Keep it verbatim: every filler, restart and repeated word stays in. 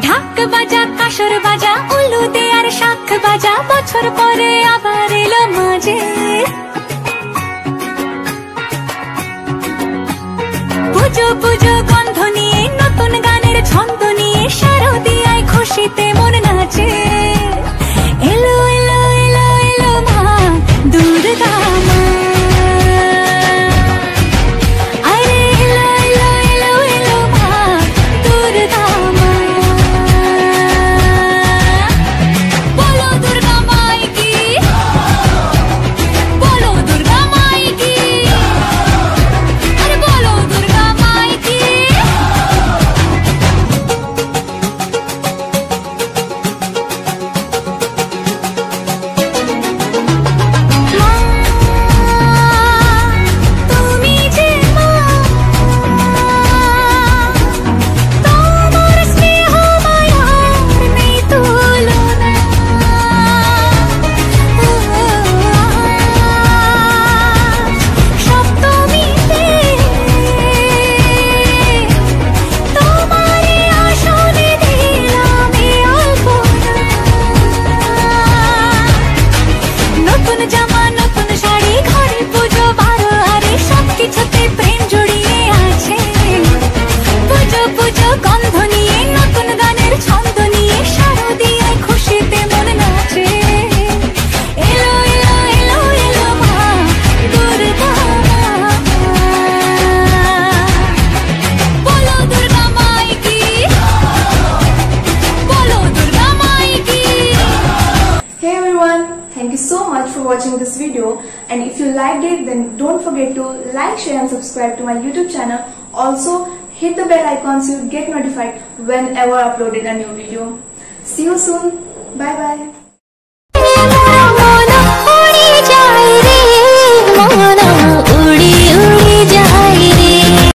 ঢাক বাজা কাশর বাজা উলুদে আর শাখ বাজা বছর পরে আবার এলো মাঝে পুজো পুজো গন্ধ নিয়ে নতুন গানের ছন্দ নিয়ে শারদিয়ায় খুশিতে মন নাচে এলো এলো এলো এলো মা দুর্গা মা আরে এলো এলো এলো এলো মা দুর্গা মা বলো দুর্গা মাই কি বলো দুর্গা মাই কি আরে বলো দুর্গা মাই কি তুমি যে মা তোমার স্নেহ মায়ার নেই তুলনা সপ্তমীতে তোমারে আসনে দিলাম এই অল্পনা নতুন জামা নতুন শাড়ি ঘরে পুজো বারো আরে সবকিছুতে প্রেম জড়িয়ে আছে পুজো পুজো গন্ধ নিয়ে নতুন গানের ছন্দ নিয়ে শারদিয়ায় খুশিতে মন নাচে এলো এলো এলো এলো মা দুর্গা মা বলো দুর্গা মাই কি বলো দুর্গা মাই কি Hey everyone, thank you so much for watching this video, and if you liked it then don't forget to like, share and subscribe to my YouTube channel. Also hit the bell icon so you get notified whenever I uploaded a new video. See you soon. Bye bye.